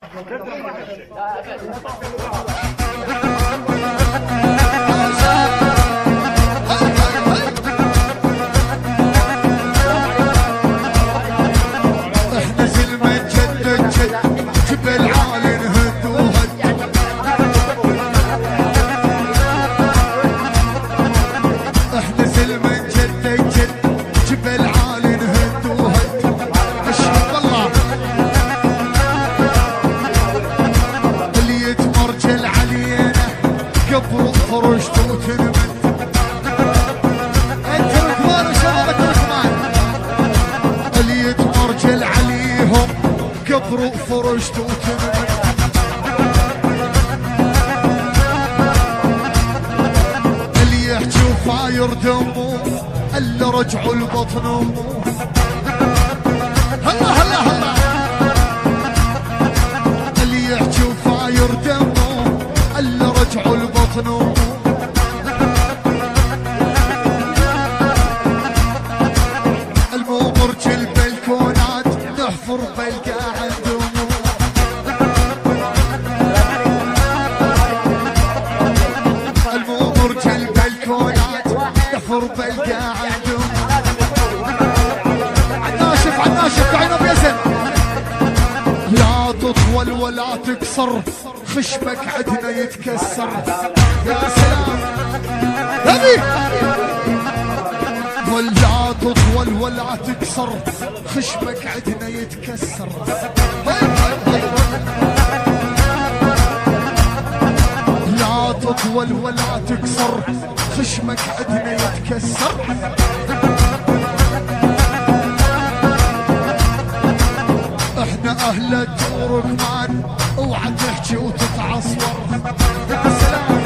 احنا زلمة جد جد جبل عالي نهد وهد. احنا زلمة جد جد جبل عالي نهد وهد. اشهد الله اللي يتمرجل علينا قبر فرشت وتنمد. قبر فرشت وتنمد. اللي يحجي وفاير دمه اللي رجعوا لبطنه. هلا هلا هلا اللي يحجي وفاير دمه اللي رجعوا لبطنه. الممرج البلكونات نحفر بالقاع بالقاع عندهم. عناشف عناشف عينه بيزن. لا تطول ولا تكسر خشمك عدنا يتكسر. يا سلام هذي. ولا تطول ولا تكسر خشمك عدنا يتكسر. لا تطول ولا تكسر خشمك عدنا يتكسر. احنا اهل التركمان اوعى تحكي وتتعصور. يا سلام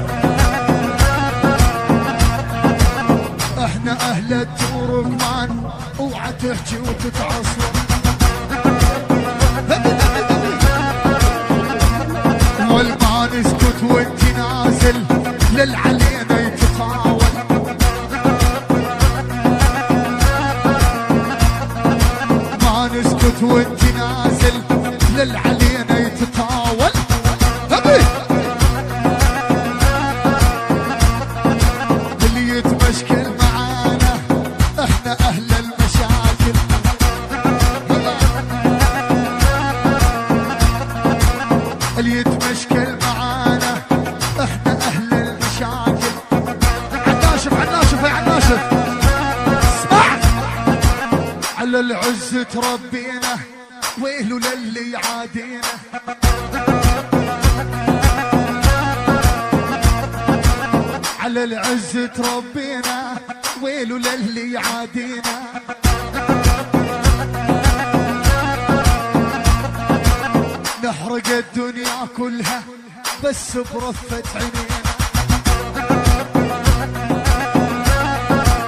احنا اهل التركمان اوعى تحكي وتتعصور. والما نسكت وانت نازل للعلينا يتطاول. ما نسكت وانت نازل للعلينا يتطاول. اللي يتمشكل معانا احنا اهل المشاكل. اللي يتمشكل معانا احنا اهل المشاكل. عناشف عناشف يا عناشف. اسمع على العز تربينا ويلو للي يعادينا. على العز تربينا ويلو للي يعادينا. نحرق الدنيا كلها بس برفة عينينا.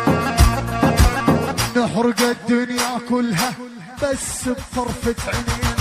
نحرق الدنيا كلها بس بطرفة عينينا.